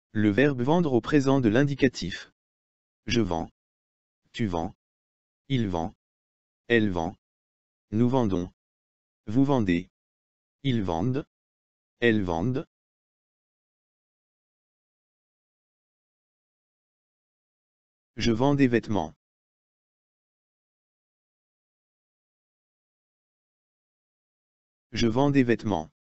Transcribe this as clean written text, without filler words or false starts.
Le verbe vendre au présent de l'indicatif. Je vends. Tu vends. Il vend. Elle vend. Nous vendons. Vous vendez. Ils vendent. Elles vendent. Je vends des vêtements. Je vends des vêtements.